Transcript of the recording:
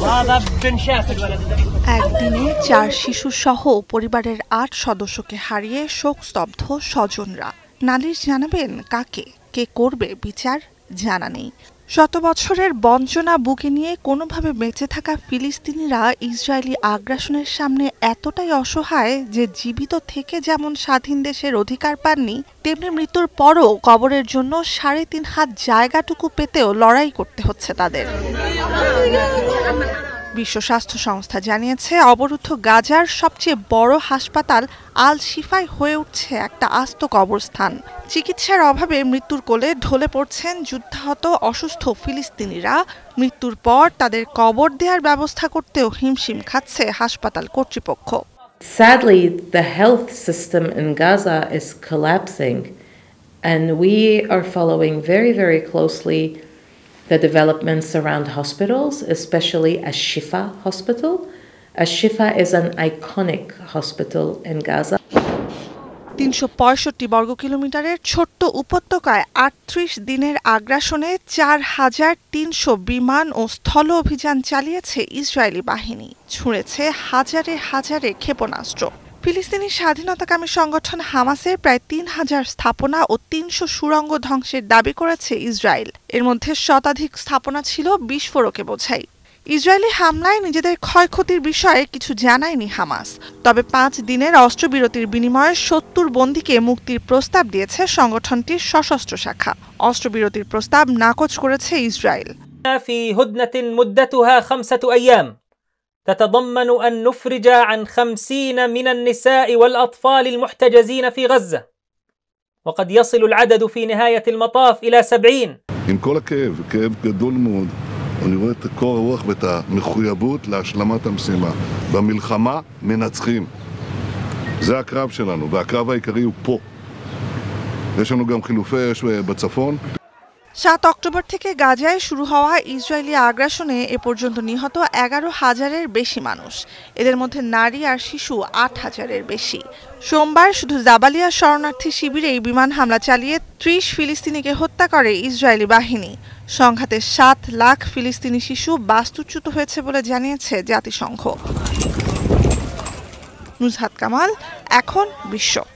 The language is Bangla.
একদিনে 4 শিশু সহ পরিবারের 8 সদস্যকে হারিয়ে শোকস্তব্ধ স্বজনরা। নালিশ জানাবেন কাকে, কে করবে বিচার জানা নেই। শত বছরের বঞ্চনা বুকে নিয়ে কোনোভাবে বেঁচে থাকা ফিলিস্তিনিরা ইসরায়েলি আগ্রাসনের সামনে এতটাই অসহায় যে জীবিত থেকে যেমন স্বাধীন দেশের অধিকার পাননি, তেমনি মৃত্যুর পরও কবরের জন্য 3.5 হাত জায়গাটুকু পেতেও লড়াই করতে হচ্ছে তাদের। বিশ্ব স্বাস্থ্য সংস্থা জানিয়েছে, অবরুদ্ধ গাজার সবচেয়ে বড় হাসপাতাল আল শিফায় হয়ে উঠছে একটা আস্ত কবরস্থান। চিকিৎসার অভাবে মৃত্যুর কোলে ঢলে পড়ছেন যুদ্ধাহত অসুস্থ ফিলিস্তিনিরা। মৃত্যুর পর তাদের কবর দেওয়ার ব্যবস্থা করতেও হিমশিম খাচ্ছে হাসপাতাল কর্তৃপক্ষ। Sadly, the health system in Gaza is collapsing, and we are following very, very closely the developments around hospitals, especially Al-Shifa Hospital. Al-Shifa is an iconic hospital in Gaza. 365 বর্গ কিলোমিটারের ছোট্ট উপত্যকায় 38 দিনের আগ্রাসনে 4300 বিমান ও স্থল অভিযান চালিয়েছে ইসরায়েলি বাহিনী, ছুঁড়েছে হাজারে হাজারে ক্ষেপণাস্ত্র। ফিলিস্তিনি স্বাধীনতাকামী সংগঠন হামাসের প্রায় 3000 স্থাপনা ও 300 সুড়ঙ্গ ধ্বংসের দাবি করেছে ইসরায়েল। এর মধ্যে শতাধিক স্থাপনা ছিল বিস্ফোরকে বোঝাই। ইসরায়েলি হামলায় নিজেদের ক্ষয়ক্ষতির বিষয়ে কিছু জানায়নি হামাস। তবে 5 দিনের অস্ত্রবিরতির বিনিময়ে 70 বন্দীকে মুক্তির প্রস্তাব দিয়েছে সংগঠনটির সশস্ত্র শাখা। অস্ত্রবিরতির প্রস্তাব নাকচ করেছে ইসরায়েল। في هدنة مدتها 5 أيام تتضمن أن نفرج عن 50 من النساء والأطفال المحتجزين في غزة، وقد يصل العدد في نهاية المطاف إلى 70. עם כל הכאב, כאב גדול מאוד, אני רואה את קור הרוח ואת המחויבות להשלמת המשימה. במלחמה מנצחים. זה הקרב שלנו, והקרב העיקרי הוא פה. יש לנו גם חילופי אש בצפון. 7 অক্টোবর থেকে গাজায় শুরু হওয়া ইসরায়েলি আগ্রাসনে এ পর্যন্ত নিহত 11,000-এর বেশি মানুষ। এদের মধ্যে নারী আর শিশু 8,000-এর বেশি। সোমবার শুধু জাবালিয়া শরণার্থী শিবিরে বিমান হামলা চালিয়ে 30 ফিলিস্তিনিকে হত্যা করে ইসরায়েলি বাহিনী। সংঘাতে 7 লাখ ফিলিস্তিনি শিশু বাস্তুচ্যুত হয়েছে বলে জানিয়েছে জাতিসংঘ। নুজহাত কামাল, এখন বিশ্ব।